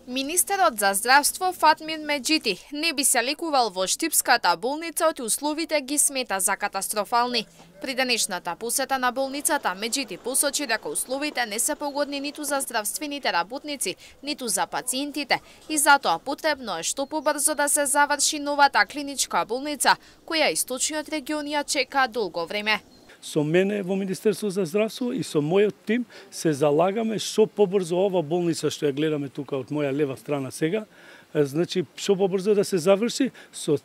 Министерот за здравство Фатмир Меджити не би се лекувал во Штипската болница, оти условите ги смета за катастрофални. При денешната посета на болницата, Меджити посочи дека условите не се погодни ниту за здравствените работници, ниту за пациентите и затоа потребно е што побрзо да се заврши новата клиничка болница, која источниот регион ја чека долго време. Со мене во Министерство за здравство и со мојот тим се залагаме што побрзо ова болница што ја гледаме тука од моја лева страна сега, значи што побрзо да се заврши со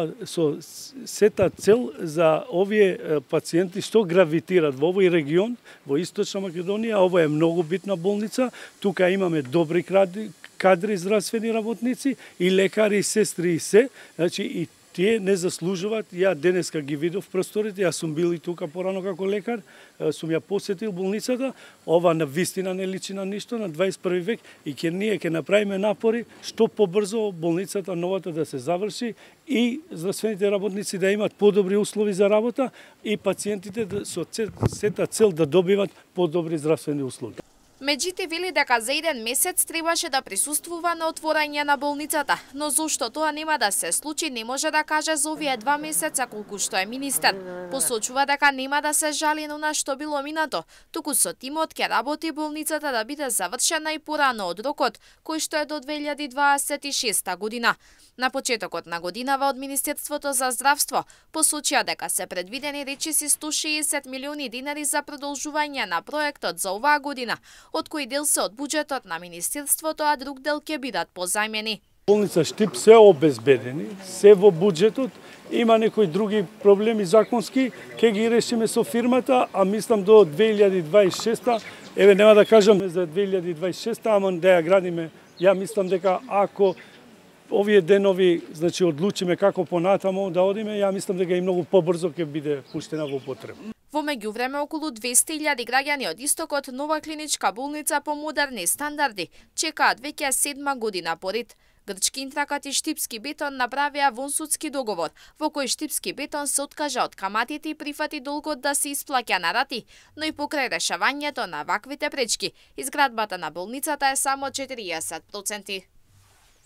сета цел за овие пациенти што гравитират во овој регион, во Источна Македонија. Ова е многу битна болница, тука имаме добри кадри здравствени работници и лекари, и сестри и се, значи и тие не заслужуваат. Ја денеска ги видов просторите, јас сум бил и тука порано како лекар, сум ја посетил болницата. Ова на вистина не личи на ништо на 21 век и ние ќе направиме напори што побрзо болницата новата да се заврши и здравствените работници да имат подобри услови за работа и пациентите со сета цел да добиват подобри здравствени услуги. Меджити вели дека за еден месец требаше да присуствува на отворање на болницата, но зошто тоа нема да се случи не може да каже за овие 2 месеца колку што е министер. Посочува дека нема да се жали на што било минато, туку со тимот ќе работи болницата да биде завршена и порано од рокот, кој што е до 2026 година. На почетокот на годинава од Министерството за здравство посочија дека се предвидени речиси 160 милиони динари за продолжување на проектот за оваа година, од кој дел се од буџетот на Министерството, а друг дел ќе бидат позајмени. Болница Штип се обезбедени, се во буџетот, има некои други проблеми законски, ќе ги решиме со фирмата, а мислам до 2026, еве нема да кажам за 2026, ама да ја градиме. Ја мислам дека ако овие денови, значи одлучиме како понатамо да одиме, ја мислам дека и многу побрзо ќе биде пуштена во употреба. Во меѓувреме околу 200.000 граѓани од истокот нова клиничка болница по модерни стандарди чекаат веќе 7 година поред. Грчки Интракат и Штипски бетон направија вонсудски договор, во кој Штипски бетон се откажа од каматите и прифати долгот да се исплаќа на рати, но и покрај решавањето на ваквите пречки, изградбата на болницата е само 40%.